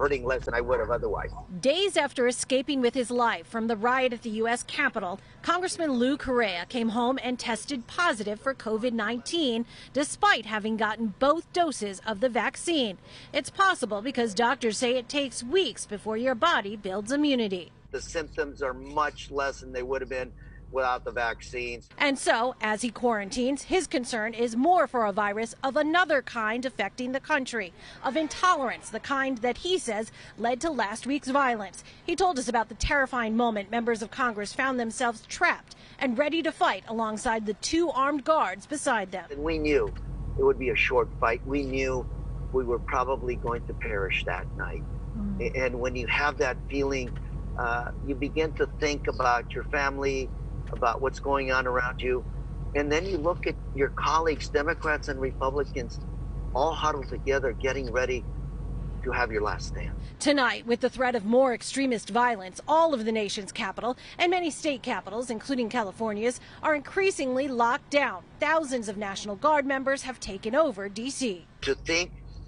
hurting less than I would have otherwise. Days after escaping with his life from the riot at the U.S. Capitol, Congressman Lou Correa came home and tested positive for COVID-19, despite having gotten both doses of the vaccine. It's possible because doctors say it takes weeks before your body builds immunity. The symptoms are much less than they would have been without the vaccines. And so, as he quarantines, his concern is more for a virus of another kind affecting the country, of intolerance, the kind that he says led to last week's violence. He told us about the terrifying moment members of Congress found themselves trapped and ready to fight alongside the two armed guards beside them. And we knew it would be a short fight. We knew we were probably going to perish that night. And when you have that feeling, you begin to think about your family, about what's going on around you. And then you look at your colleagues, Democrats and Republicans, all huddled together, getting ready to have your last stand. Tonight, with the threat of more extremist violence, all of the nation's capital and many state capitals, including California's, are increasingly locked down. Thousands of National Guard members have taken over D.C. To think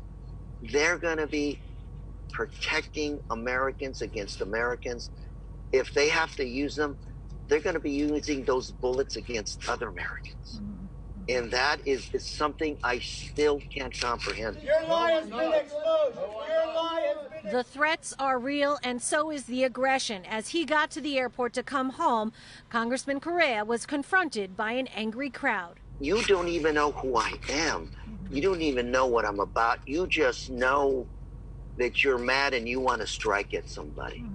they're going to be protecting Americans against Americans, if they have to use them, they're going to be using those bullets against other Americans. And that is something I still can't comprehend. Your lie has been exposed. Your lie has been... The threats are real, and so is the aggression. As he got to the airport to come home, Congressman Correa was confronted by an angry crowd. You don't even know who I am. You don't even know what I'm about. You just know that you're mad and you want to strike at somebody.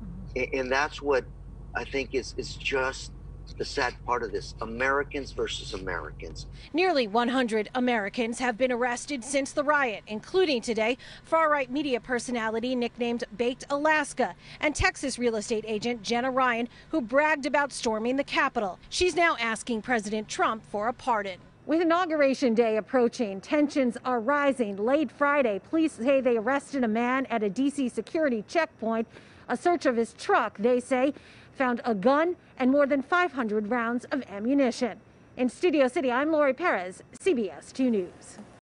And that's what I think is just the sad part of this. Americans versus Americans. Nearly 100 Americans have been arrested since the riot, including today far-right media personality nicknamed Baked Alaska and Texas real estate agent Jenna Ryan, who bragged about storming the Capitol. She's now asking President Trump for a pardon. With Inauguration Day approaching, tensions are rising. Late Friday, police say they arrested a man at a D.C. security checkpoint. A search of his truck, they say, found a gun and more than 500 rounds of ammunition. In Studio City, I'm Lori Perez, CBS 2 News.